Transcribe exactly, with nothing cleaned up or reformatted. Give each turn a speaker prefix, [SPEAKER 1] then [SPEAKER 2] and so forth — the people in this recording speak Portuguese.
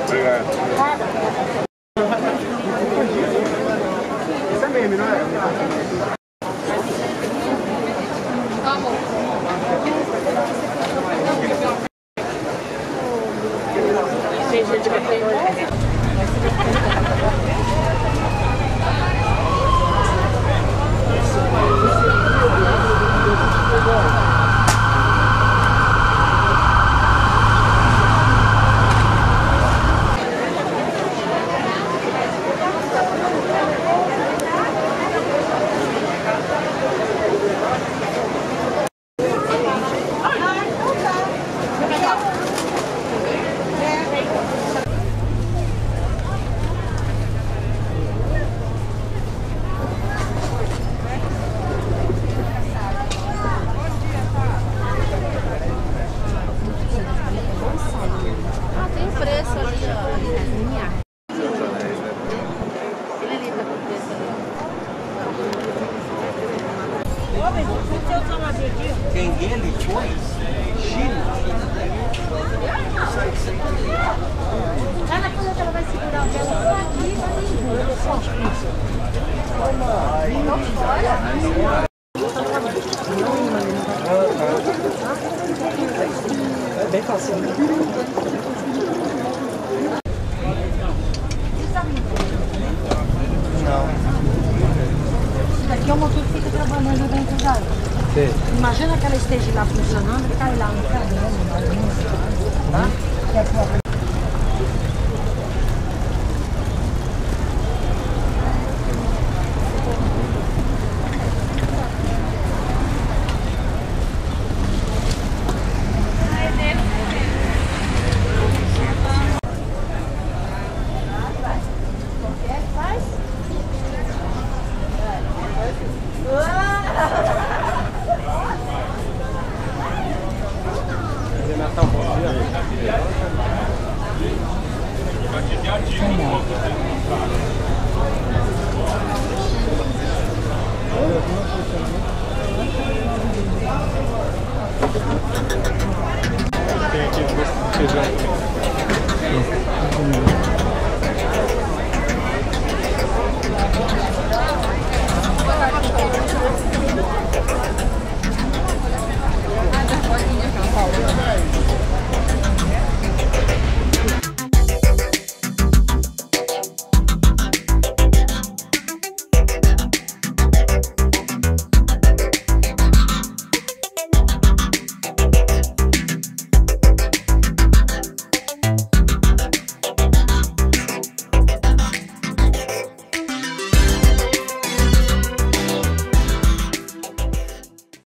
[SPEAKER 1] Obrigado. Isso é meme, não é? Tá bom.
[SPEAKER 2] Tem ele, pois, Chile.
[SPEAKER 3] Ela falou que ela vai segurar o dela só aqui e vai embora.
[SPEAKER 1] É bem fácil. Não.
[SPEAKER 3] Isso daqui é o motor que fica trabalhando dentro da água. Sim. Imagina que ela esteja lá funcionando e cai lá no cabelo, tá? Que é pra...
[SPEAKER 1] Tem aqui feijão.